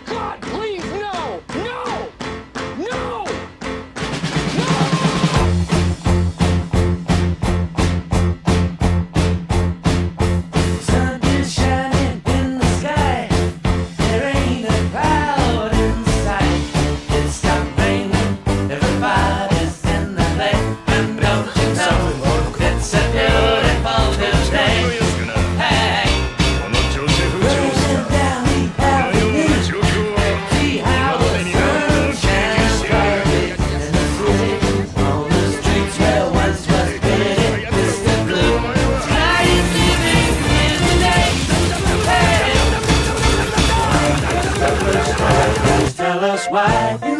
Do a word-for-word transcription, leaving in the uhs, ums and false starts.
God, please, no! No! No! Sun is shining in the sky. There ain't a cloud in sight. It stopped raining. Everybody's in the play. And don't you know it's a beautiful day? Hey, rolling down the avenue. See how the sun shines bright in the city. On the streets where once was pretty distant blue. Sky is leaving in the day. Hey, tell us why.